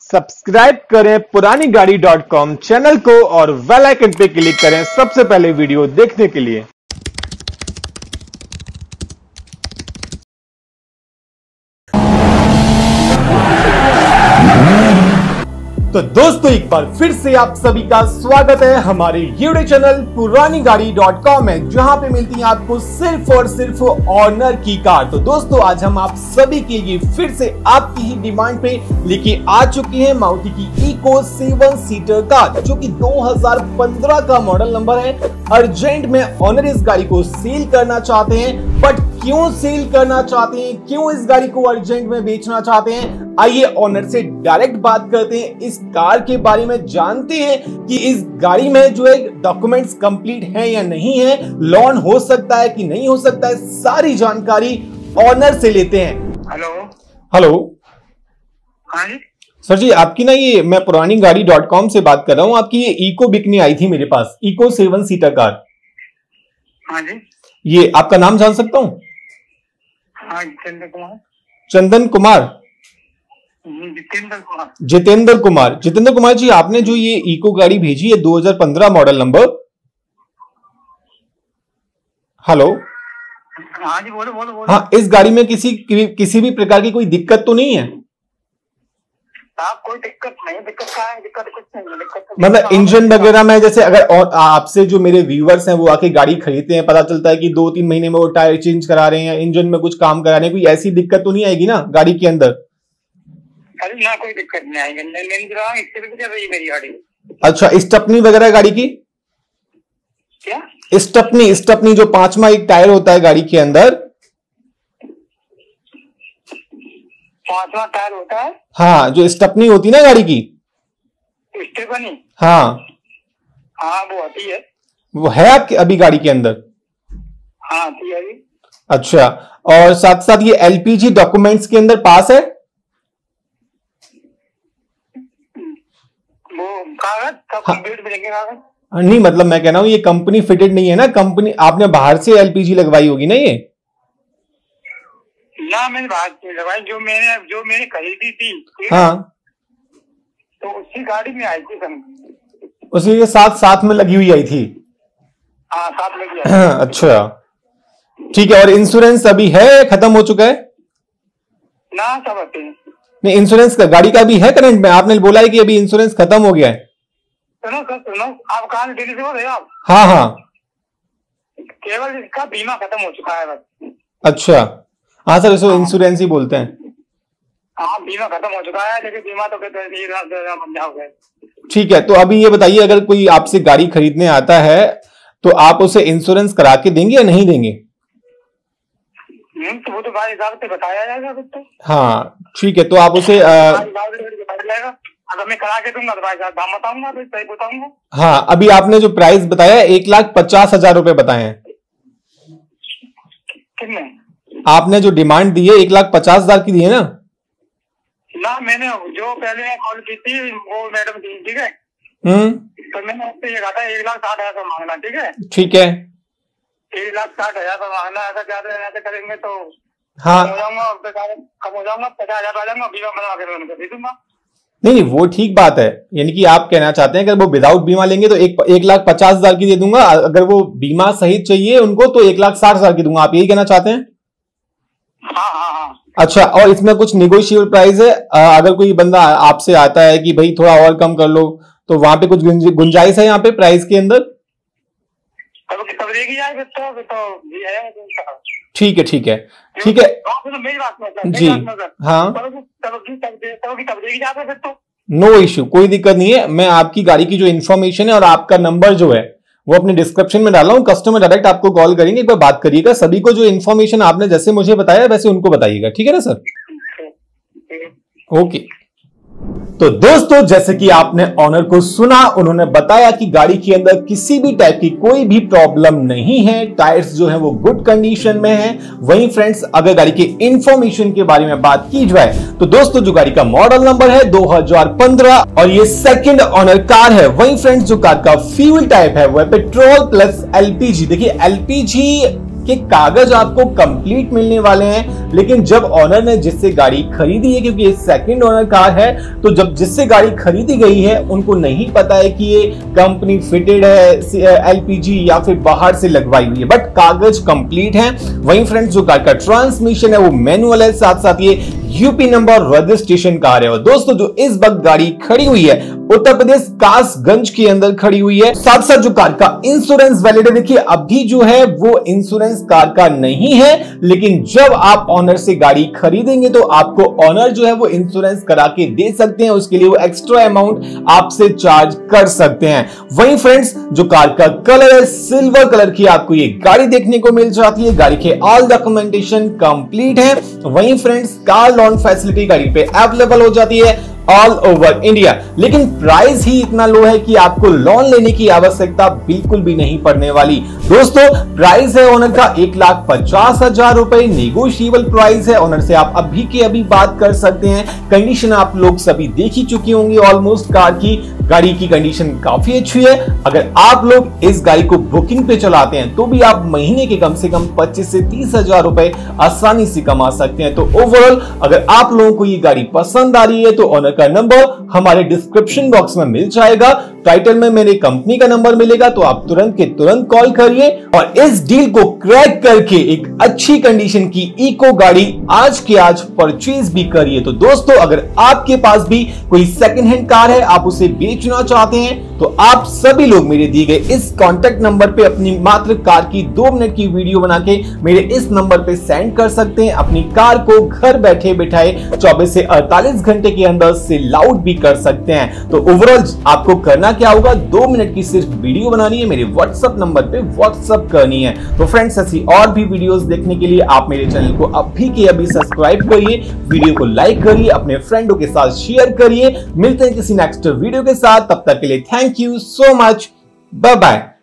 Subscribe करें पुरानी गाड़ी .com चैनल को और बेल आइकन पे क्लिक करें सबसे पहले वीडियो देखने के लिए। तो दोस्तों एक बार फिर से आप सभी का स्वागत है हमारे यूट्यूब चैनल पुरानी गाड़ी .com में, जहां पे मिलती है आपको सिर्फ और सिर्फ ऑनर की कार। तो दोस्तों आज हम आप सभी के लिए फिर से आपकी ही डिमांड पे लेके आ चुके हैं मारुति की इको 7 सीटर कार, जो कि 2015 का मॉडल नंबर है। अर्जेंट में ऑनर इस गाड़ी को सेल करना चाहते हैं, बट क्यों सेल करना चाहते हैं, क्यों इस गाड़ी को अर्जेंट में बेचना चाहते हैं, आइए ऑनर से डायरेक्ट बात करते हैं, इस कार के बारे में जानते हैं कि इस गाड़ी में जो है डॉक्यूमेंट्स कंप्लीट है या नहीं है, लोन हो सकता है कि नहीं हो सकता है, सारी जानकारी ऑनर से लेते हैं। हेलो हाँ जी सर जी, आपकी ना ये मैं पुरानी गाड़ी .com से बात कर रहा हूँ। आपकी ये इको बिकनी आई थी मेरे पास, इको 7 सीटर कार। हाँ जी, ये आपका नाम जान सकता हूँ? हाँ जितेंद्र कुमार। चंदन कुमार? जितेंद्र कुमार। जितेंद्र कुमार जी, आपने जो ये इको गाड़ी भेजी है 2015 मॉडल नंबर। हेलो हाँ जी, बोलो बोलो बोलो। हाँ, इस गाड़ी में किसी भी प्रकार की कोई दिक्कत तो नहीं है? आप कोई दिक्कत नहीं, दिक्कत क्या है, दिक्कत कुछ नहीं है, दिक्कत मतलब इंजन वगैरह में जैसे अगर और आपसे जो मेरे व्यूअर्स हैं वो आके गाड़ी खरीदते हैं, पता चलता है कि 2-3 महीने में वो टायर चेंज करा रहे हैं या इंजन में कुछ काम करा रहे हैं, कोई ऐसी दिक्कत तो नहीं आएगी ना गाड़ी के अंदर? अरे ना, कोई दिक्कत नहीं आएगी। मेरी गाड़ी। अच्छा, स्टेपनी वगैरह गाड़ी की? क्या स्टेपनी जो 5वां एक टायर होता है गाड़ी के अंदर, 5वां टायर होता है? हाँ, जो स्टेपनी होती है ना गाड़ी की, स्टेपनी। हाँ हाँ वो आती है। वो है आपकी अभी गाड़ी के अंदर? हाँ आती है अभी। अच्छा, और साथ साथ ये एलपीजी डॉक्यूमेंट्स के अंदर पास है? वो कागज सब कंप्लीट मिलेंगे कागज? नहीं, मतलब मैं कह रहा हूं ये कंपनी फिटेड नहीं है ना, कंपनी आपने बाहर से एलपीजी लगवाई होगी ना ये? ना, मैंने बाहर से लगवाई, जो मैंने खरीदी थी। हाँ, तो उसी गाड़ी में आई थी सब, उसी के साथ में लगी हुई आई थी। हाँ साथ में आई। अच्छा ठीक है, और इंश्योरेंस अभी है, खत्म हो चुका है? ना सब आते हैं। नहीं, इंश्योरेंस का गाड़ी का भी है करंट में? आपने बोला है कि अभी इंश्योरेंस खत्म हो गया है। सुनो सर सुनो, आप कहाँ से, दिल्ली से बोल रहे हो आप? हाँ हाँ, केवल इसका बीमा खत्म हो चुका है बस। अच्छा हाँ सर, इसको इंश्योरेंस ही बोलते हैं। हाँ बीमा खत्म हो चुका है, लेकिन बीमा तो कहते हैं। ठीक है, तो अभी ये बताइए, अगर कोई आपसे गाड़ी खरीदने आता है तो आप उसे इंश्योरेंस करा के देंगे या नहीं देंगे? तो वो तो भाई हिसाब से बताया जाएगा तो। हाँ ठीक है, तो आप उसे जाएगा, अगर मैं करा के दूंगा तो भाई साहब दाम बताऊंगा, तो सही बताऊंगा। हाँ, अभी आपने जो प्राइस बताया 1,50,000 रुपए बताए हैं। कितने? आपने जो डिमांड दी है 1,50,000 की दी है ना? ना, मैंने जो पहले कॉल की थी वो मैडम थी, ठीक है। तो मैंने उससे ये कहा था 1,60,000 मांगना, ठीक है। ठीक है, 1,60,000 मांगना, ऐसा ज्यादा करेंगे तो हाँ कम हो जाऊंगा, 50,000 आ जाऊंगा, बीमा बनवा के उनको दे दूंगा। नहीं, वो ठीक बात है, यानी कि आप कहना चाहते हैं अगर वो विदाउट बीमा लेंगे तो 1,50,000 की दे दूंगा, अगर वो बीमा सहित चाहिए उनको तो 1,60,000 की दूंगा, आप यही कहना चाहते हैं? हाँ हाँ हाँ। अच्छा, और इसमें कुछ निगोशिएबल प्राइस है? अगर कोई बंदा आपसे आता है कि भाई थोड़ा और कम कर लो, तो वहां पे कुछ गुंजाइश है यहाँ पे प्राइस के अंदर? ठीक है ठीक है ठीक है मेरी बात जी, हाँ तो नो इश्यू, कोई दिक्कत नहीं है। मैं आपकी गाड़ी की जो इन्फॉर्मेशन है और आपका नंबर जो है वो अपने डिस्क्रिप्शन में डाला हूं, कस्टमर डायरेक्ट आपको कॉल करेंगे, एक बार बात करिएगा। सभी को जो इन्फॉर्मेशन आपने जैसे मुझे बताया वैसे उनको बताइएगा, ठीक है ना सर? ओके। तो दोस्तों जैसे कि आपने ऑनर को सुना, उन्होंने बताया कि गाड़ी के अंदर किसी भी टाइप की कोई भी प्रॉब्लम नहीं है, टायर्स जो है वो गुड कंडीशन में है। वहीं फ्रेंड्स, अगर गाड़ी की इंफॉर्मेशन के बारे में बात की जाए तो दोस्तों जो गाड़ी का मॉडल नंबर है 2015 और ये सेकंड ऑनर कार है। वहीं फ्रेंड्स, जो कार का फ्यूल टाइप है वो है पेट्रोल प्लस एलपीजी। देखिए एलपीजी कि कागज आपको कंप्लीट मिलने वाले हैं, लेकिन जब ऑनर ने जिससे गाड़ी खरीदी है, क्योंकि ये सेकंड ओनर कार है, तो जब जिससे गाड़ी खरीदी गई है उनको नहीं पता है कि ये कंपनी फिटेड है एलपीजी या फिर बाहर से लगवाई हुई है, बट कागज कंप्लीट है। वहीं फ्रेंड्स जो कार का ट्रांसमिशन है वो मैनुअल है, साथ साथ ये यूपी नंबर रजिस्ट्रेशन कार है। और दोस्तों जो इस वक्त गाड़ी खड़ी हुई है उत्तर प्रदेश कासगंज के अंदर खड़ी हुई है। साथ साथ जो कार का इंश्योरेंस वैलिड है, देखिए अभी जो है वो इंश्योरेंस कार का नहीं है, लेकिन जब आप ऑनर से गाड़ी खरीदेंगे तो आपको ऑनर जो है वो इंश्योरेंस करा के दे सकते हैं, उसके लिए वो एक्स्ट्रा अमाउंट आपसे चार्ज कर सकते हैं। वहीं फ्रेंड्स जो कार का कलर है सिल्वर कलर की आपको ये गाड़ी देखने को मिल जाती है। गाड़ी के ऑल डॉक्यूमेंटेशन कंप्लीट है। वहीं फ्रेंड्स कार लोन फैसिलिटी गाड़ी पे अवेलेबल हो जाती है ऑल ओवर इंडिया, लेकिन प्राइस ही इतना लो है कि आपको लोन लेने की आवश्यकता बिल्कुल भी नहीं पड़ने वाली। दोस्तों प्राइस है ओनर का 1,50,000 रुपए, नेगोशिएबल प्राइस है। ओनर से आप अभी के अभी बात कर सकते हैं। कंडीशन आप लोग सभी देख ही चुके होंगे ऑलमोस्ट, कार की गाड़ी की कंडीशन काफी अच्छी है। अगर आप लोग इस गाड़ी को बुकिंग पे चलाते हैं तो भी आप महीने के कम से कम 25 से 30,000 रुपए आसानी से कमा सकते हैं। तो ओवरऑल अगर आप लोगों को ये गाड़ी पसंद आ रही है तो ओनर का नंबर हमारे डिस्क्रिप्शन बॉक्स में मिल जाएगा, टाइटल में मेरे कंपनी का नंबर मिलेगा, तो आप तुरंत के तुरंत कॉल करिए और इस डील को क्रैक करके एक अच्छी कंडीशन की इको गाड़ी आज के आज परचेज भी करिए। तो दोस्तों अगर आपके पास भी कोई सेकंड हैंड कार है, आप उसे बेचना चाहते हैं, तो आप सभी लोग मेरे दिए गए इस कॉन्टेक्ट नंबर पे अपनी मात्र कार की 2 मिनट की वीडियो बना के मेरे इस नंबर पे सेंड कर सकते हैं। अपनी कार को घर बैठे बिठाए 24 से 48 घंटे के अंदर सेल आउट भी कर सकते हैं। तो ओवरऑल आपको करना क्या होगा, 2 मिनट की सिर्फ वीडियो बनानी है, मेरे व्हाट्सएप नंबर पे व्हाट्सएप करनी है। तो फ्रेंड्स ऐसी और भी वीडियोस देखने के लिए आप मेरे चैनल को अभी के अभी सब्सक्राइब करिए, वीडियो को लाइक करिए, अपने फ्रेंडों के साथ शेयर करिए। मिलते हैं किसी नेक्स्ट वीडियो के साथ, तब तक के लिए thank you so much, bye bye.